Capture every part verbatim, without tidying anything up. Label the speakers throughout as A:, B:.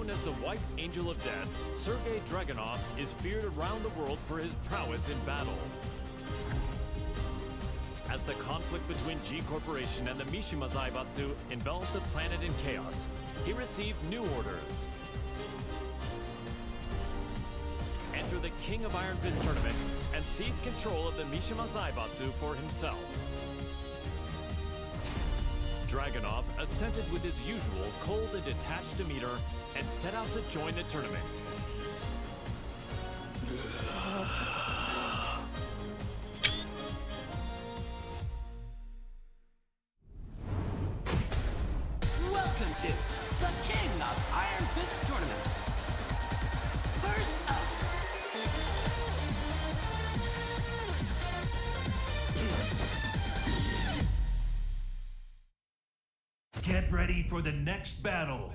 A: Known as the White Angel of Death, Sergei Dragunov is feared around the world for his prowess in battle. As the conflict between G Corporation and the Mishima Zaibatsu enveloped the planet in chaos, he received new orders. Enter the King of Iron Fist tournament and seize control of the Mishima Zaibatsu for himself. Dragunov assented with his usual cold and detached demeanor and set out to join the tournament.
B: Welcome to the King of Iron Fist tournament. First up,
C: get ready for the next battle.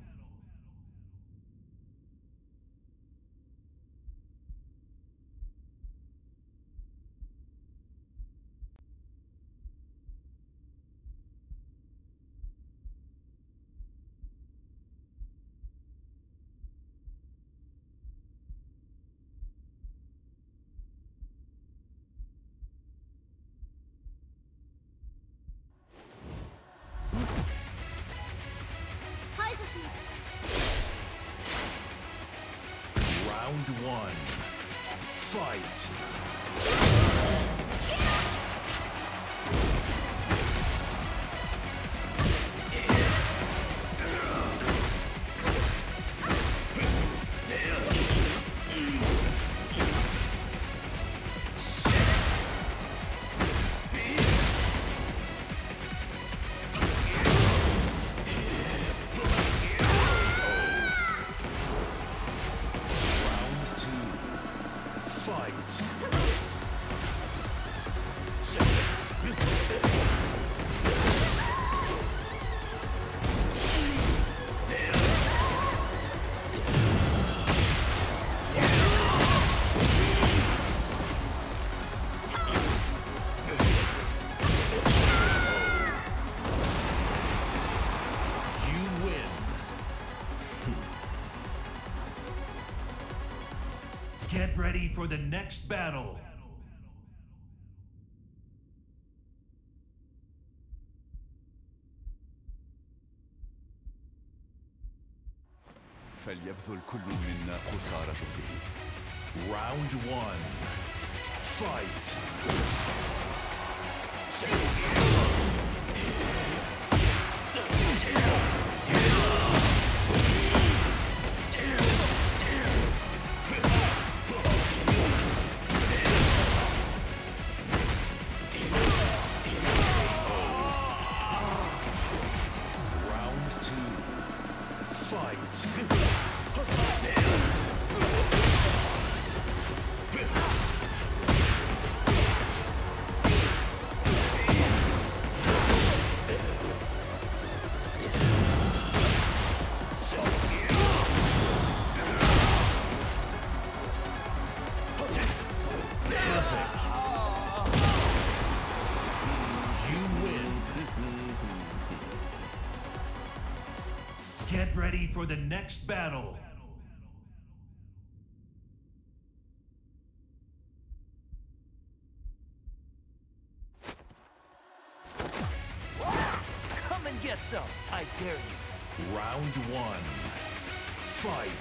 C: Round one. Fight. Get ready for the next battle.
D: فليبذل كل منا قصارى جهده.
C: Round one. Fight. Get ready for the next battle.
B: come and get some. I dare you.
C: Round one. Fight.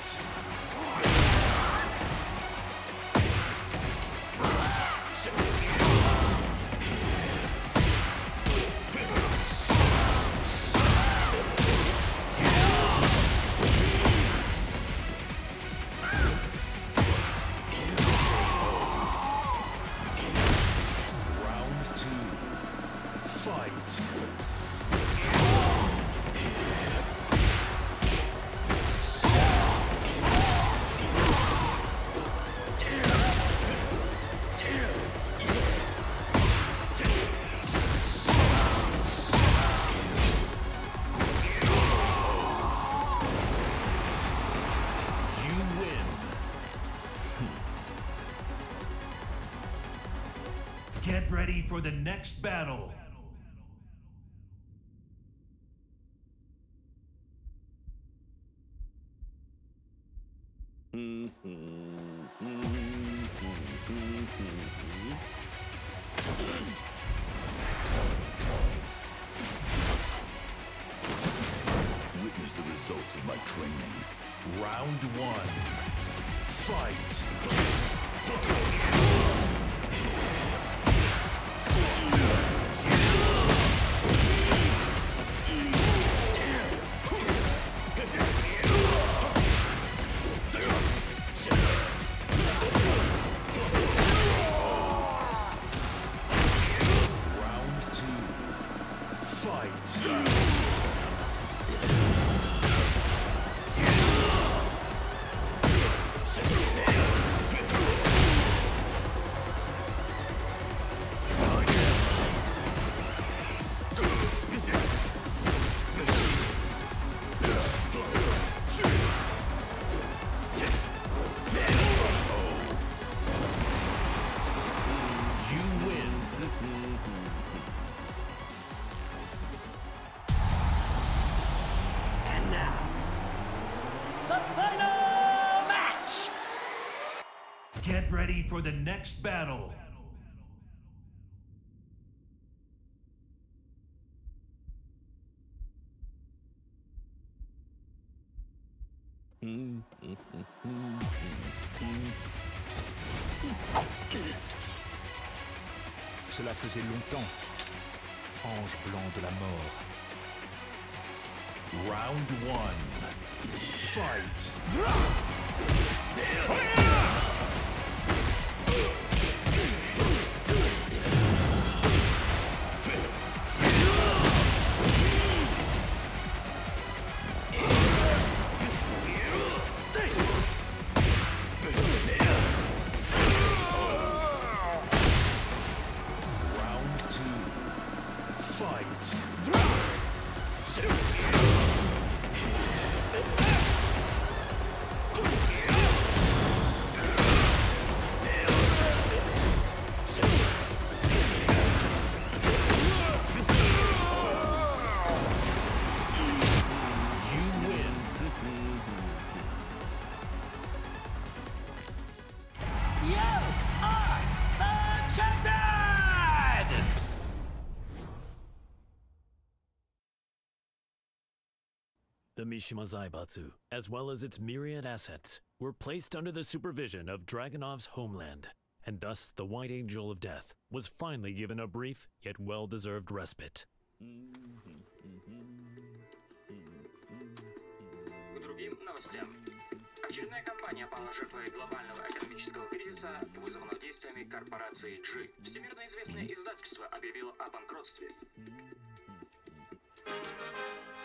C: Get ready for the next battle.
D: Witness the results of my training.
C: Round one. Fight. Get ready for the next battle.
E: Cela faisait longtemps. Ange blanc de la mort.
C: Round one. Fight.
A: The Mishima Zaibatsu, as well as its myriad assets, were placed under the supervision of Dragunov's homeland, and thus the White Angel of Death was finally given a brief yet well-deserved respite.
F: К другим новостям. Очередная компания пала жертвой глобального экономического кризиса, вызванного действиями корпорации джи. Всемирно известное издательство объявило о банкротстве.